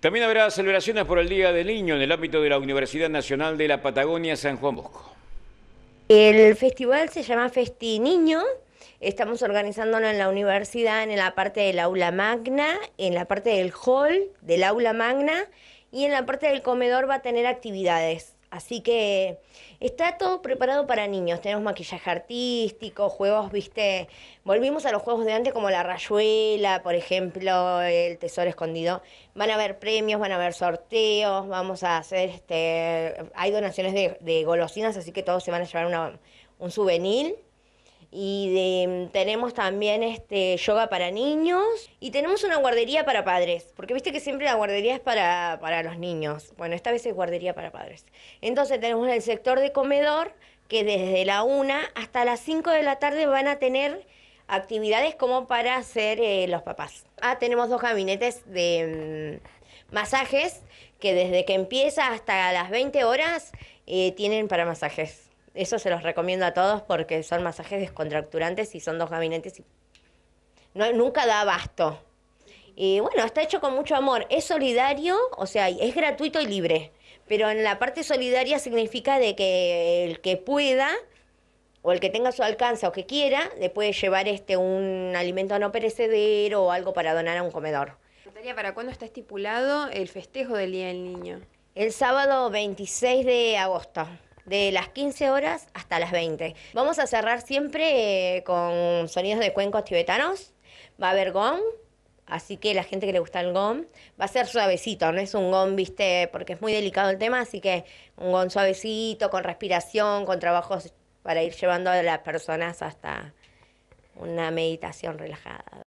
También habrá celebraciones por el Día del Niño en el ámbito de la Universidad Nacional de la Patagonia San Juan Bosco. El festival se llama Festi Niño. Estamos organizándolo en la universidad, en la parte del aula magna, en la parte del hall del aula magna y en la parte del comedor va a tener actividades. Así que está todo preparado para niños. Tenemos maquillaje artístico, juegos, viste, volvimos a los juegos de antes como la rayuela, por ejemplo, el tesoro escondido. Van a haber premios, van a haber sorteos, vamos a hacer, hay donaciones de golosinas, así que todos se van a llevar un souvenir. Tenemos también yoga para niños y tenemos una guardería para padres, porque viste que siempre la guardería es para los niños. Bueno, esta vez es guardería para padres. Entonces tenemos el sector de comedor que desde la 1 hasta las 5 de la tarde van a tener actividades como para hacer los papás. Tenemos 2 gabinetes de masajes que desde que empieza hasta las 20 horas tienen para masajes. Eso se los recomiendo a todos porque son masajes descontracturantes y son 2 gabinetes y nunca da abasto. Y bueno, está hecho con mucho amor. Es solidario, o sea, es gratuito y libre. Pero en la parte solidaria significa de que el que pueda o el que tenga a su alcance o que quiera, le puede llevar un alimento no perecedero o algo para donar a un comedor. Natalia, ¿para cuándo está estipulado el festejo del Día del Niño? El sábado 26 de agosto, de las 15 horas hasta las 20. Vamos a cerrar siempre con sonidos de cuencos tibetanos. Va a haber gong, así que la gente que le gusta el gong, va a ser suavecito, no es un gong, viste, porque es muy delicado el tema, así que un gong suavecito, con respiración, con trabajos para ir llevando a las personas hasta una meditación relajada.